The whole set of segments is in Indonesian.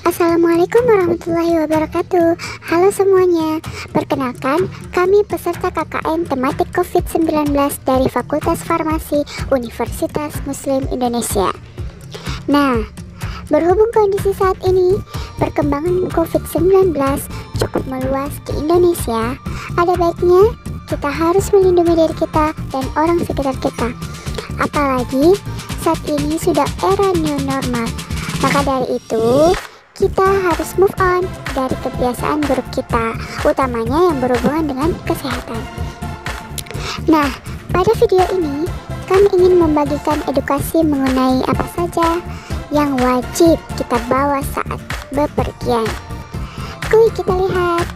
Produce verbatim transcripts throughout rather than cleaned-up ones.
Assalamualaikum warahmatullahi wabarakatuh. Halo semuanya, perkenalkan kami peserta K K N tematik covid sembilan belas dari Fakultas Farmasi Universitas Muslim Indonesia. Nah, berhubung kondisi saat ini perkembangan covid sembilan belas cukup meluas di Indonesia, ada baiknya kita harus melindungi diri kita dan orang sekitar kita. Apalagi saat ini sudah era new normal. Maka dari itu, kita harus move on dari kebiasaan buruk kita, utamanya yang berhubungan dengan kesehatan. Nah, pada video ini kami ingin membagikan edukasi mengenai apa saja yang wajib kita bawa saat bepergian. Kuy kita lihat.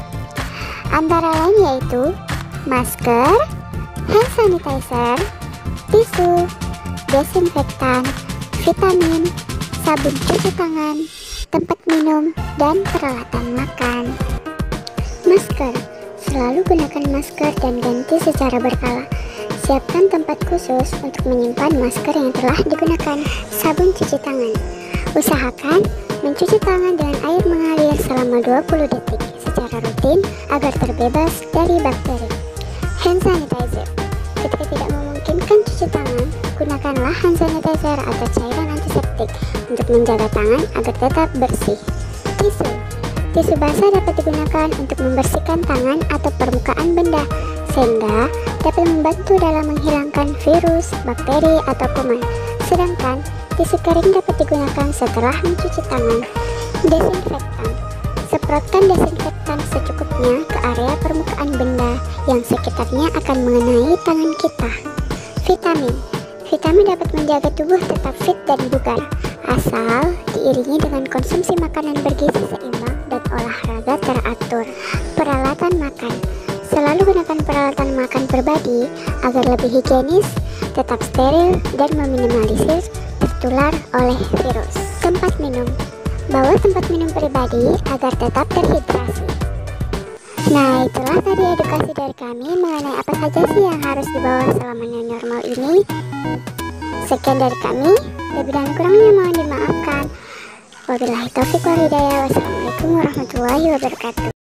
Antara lain yaitu masker, hand sanitizer, tisu, desinfektan, vitamin, sabun cuci tangan, tempat minum, dan peralatan makan. Masker. Selalu gunakan masker dan ganti secara berkala. Siapkan tempat khusus untuk menyimpan masker yang telah digunakan. Sabun cuci tangan. Usahakan mencuci tangan dengan air mengalir selama dua puluh detik secara rutin agar terbebas dari bakteri. Hand sanitizer. Ketika tidak memungkinkan cuci tangan, gunakanlah hand sanitizer atau cairan antiseptik untuk menjaga tangan agar tetap bersih. Tisu. Tisu basah dapat digunakan untuk membersihkan tangan atau permukaan benda, sehingga dapat membantu dalam menghilangkan virus, bakteri, atau kuman. Sedangkan tisu kering dapat digunakan setelah mencuci tangan. Desinfektan. Semprotkan desinfektan secukupnya ke area permukaan benda yang sekitarnya akan mengenai tangan kita. Vitamin. Vitamin dapat menjaga tubuh tetap fit dan bugar, asal diiringi dengan konsumsi makanan bergizi seimbang dan olahraga teratur. Peralatan makan. Selalu gunakan peralatan makan pribadi agar lebih higienis, tetap steril, dan meminimalisir tertular oleh virus. Tempat minum. Bawa tempat minum pribadi agar tetap terhidrasi. Nah, itulah tadi edukasi dari kami mengenai apa saja sih yang harus dibawa selama new normal ini. Sekian dari kami, lebih dan kurangnya mohon dimaafkan. Wabillahi taufiq wal hidayah. Wassalamualaikum warahmatullahi wabarakatuh.